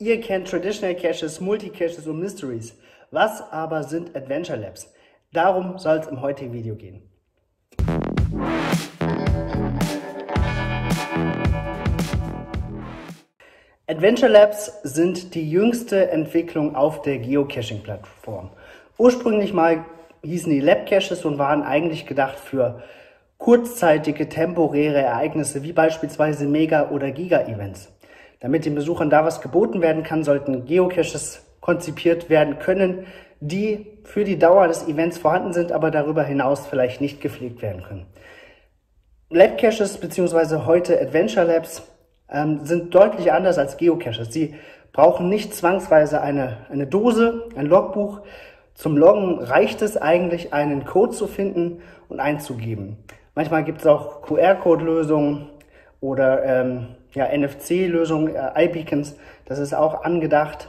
Ihr kennt Traditional Caches, Multi-Caches und Mysteries. Was aber sind Adventure Labs? Darum soll es im heutigen Video gehen. Adventure Labs sind die jüngste Entwicklung auf der Geocaching-Plattform. Ursprünglich mal hießen die Lab Caches und waren eigentlich gedacht für kurzzeitige, temporäre Ereignisse wie beispielsweise Mega- oder Giga-Events. Damit den Besuchern da was geboten werden kann, sollten Geocaches konzipiert werden können, die für die Dauer des Events vorhanden sind, aber darüber hinaus vielleicht nicht gepflegt werden können. Lab Caches bzw. heute Adventure Labs sind deutlich anders als Geocaches. Sie brauchen nicht zwangsweise eine Dose, ein Logbuch. Zum Loggen reicht es eigentlich, einen Code zu finden und einzugeben. Manchmal gibt es auch QR-Code-Lösungen oder NFC-Lösungen, iBeacons. Das ist auch angedacht.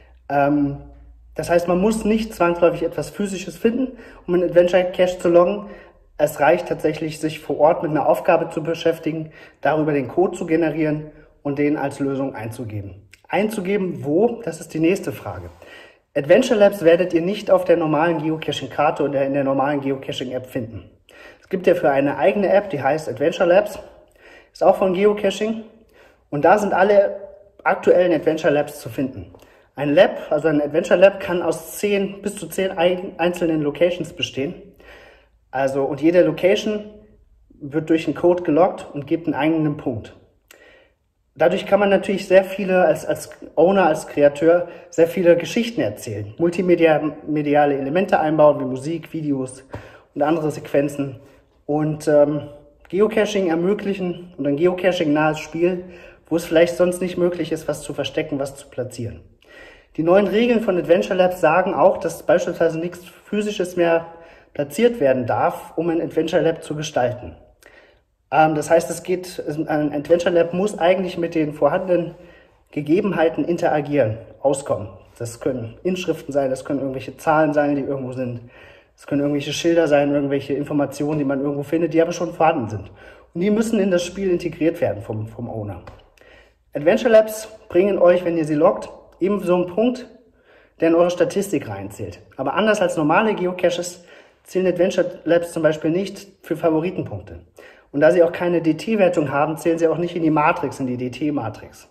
Das heißt, man muss nicht zwangsläufig etwas Physisches finden, um einen Adventure Cache zu loggen. Es reicht tatsächlich, sich vor Ort mit einer Aufgabe zu beschäftigen, darüber den Code zu generieren und den als Lösung einzugeben. Einzugeben wo? Das ist die nächste Frage. Adventure Labs werdet ihr nicht auf der normalen Geocaching-Karte oder in der normalen Geocaching-App finden. Es gibt dafür eine eigene App, die heißt Adventure Labs, ist auch von Geocaching und da sind alle aktuellen Adventure Labs zu finden. Ein Lab, also ein Adventure Lab, kann aus bis zu 10 einzelnen Locations bestehen. Und jede Location wird durch einen Code geloggt und gibt einen eigenen Punkt. Dadurch kann man natürlich sehr viele, als Owner, als Kreateur, sehr viele Geschichten erzählen. Multimediale Elemente einbauen, wie Musik, Videos und andere Sequenzen. Und Geocaching ermöglichen und ein Geocaching-nahes Spiel, wo es vielleicht sonst nicht möglich ist, was zu verstecken, was zu platzieren. Die neuen Regeln von Adventure Labs sagen auch, dass beispielsweise nichts Physisches mehr platziert werden darf, um ein Adventure Lab zu gestalten. Das heißt, ein Adventure Lab muss eigentlich mit den vorhandenen Gegebenheiten interagieren, auskommen. Das können Inschriften sein, das können irgendwelche Zahlen sein, die irgendwo sind. Das können irgendwelche Schilder sein, irgendwelche Informationen, die man irgendwo findet, die aber schon vorhanden sind. Und die müssen in das Spiel integriert werden vom Owner. Adventure Labs bringen euch, wenn ihr sie loggt, eben so einen Punkt, der in eure Statistik reinzählt. Aber anders als normale Geocaches zählen Adventure Labs zum Beispiel nicht für Favoritenpunkte. Und da sie auch keine DT-Wertung haben, zählen sie auch nicht in die Matrix, in die DT-Matrix.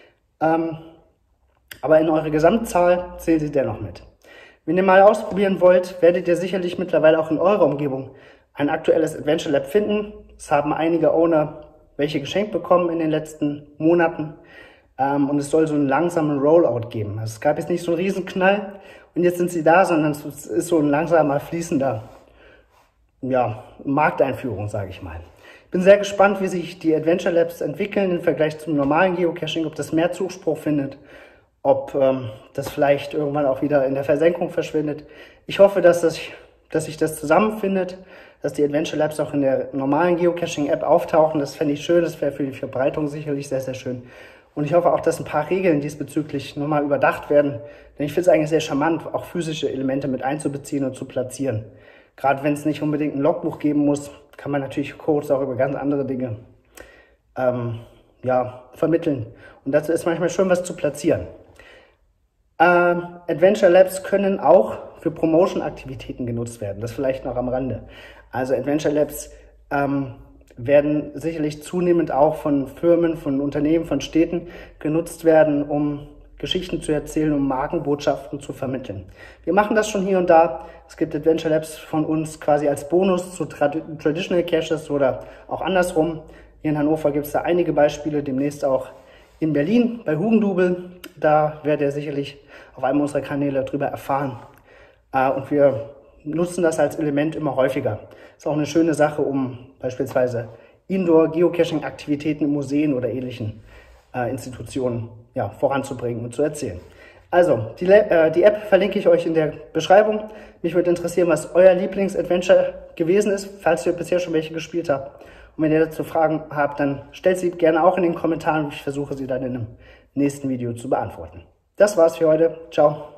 Aber in eure Gesamtzahl zählen sie dennoch mit. Wenn ihr mal ausprobieren wollt, werdet ihr sicherlich mittlerweile auch in eurer Umgebung ein aktuelles Adventure Lab finden. Es haben einige Owner welche geschenkt bekommen in den letzten Monaten. Und es soll so einen langsamen Rollout geben. Also es gab jetzt nicht so einen Riesenknall und jetzt sind sie da, sondern es ist so ein langsamer, fließender Markteinführung, sage ich mal. Ich bin sehr gespannt, wie sich die Adventure Labs entwickeln im Vergleich zum normalen Geocaching, ob das mehr Zuspruch findet, ob das vielleicht irgendwann auch wieder in der Versenkung verschwindet. Ich hoffe, dass sich das zusammenfindet, dass die Adventure Labs auch in der normalen Geocaching-App auftauchen. Das fände ich schön, das wäre für die Verbreitung sicherlich sehr, sehr schön. Und ich hoffe auch, dass ein paar Regeln diesbezüglich nochmal überdacht werden. Denn ich finde es eigentlich sehr charmant, auch physische Elemente mit einzubeziehen und zu platzieren. Gerade wenn es nicht unbedingt ein Logbuch geben muss, kann man natürlich Codes auch über ganz andere Dinge vermitteln. Und dazu ist manchmal schön, was zu platzieren. Adventure Labs können auch für Promotion-Aktivitäten genutzt werden. Das vielleicht noch am Rande. Also Adventure Labs werden sicherlich zunehmend auch von Firmen, von Unternehmen, von Städten genutzt werden, um Geschichten zu erzählen, um Markenbotschaften zu vermitteln. Wir machen das schon hier und da. Es gibt Adventure Labs von uns quasi als Bonus zu Traditional Caches oder auch andersrum. Hier in Hannover gibt es da einige Beispiele, demnächst auch in Berlin bei Hugendubel. Da werdet ihr sicherlich auf einem unserer Kanäle darüber erfahren. Und wir nutzen das als Element immer häufiger. Ist auch eine schöne Sache, um beispielsweise Indoor-Geocaching-Aktivitäten in Museen oder ähnlichen Institutionen voranzubringen und zu erzählen. Also, die App verlinke ich euch in der Beschreibung. Mich würde interessieren, was euer Lieblings-Adventure gewesen ist, falls ihr bisher schon welche gespielt habt. Und wenn ihr dazu Fragen habt, dann stellt sie gerne auch in den Kommentaren. Ich versuche sie dann in einem nächsten Video zu beantworten. Das war's für heute. Ciao.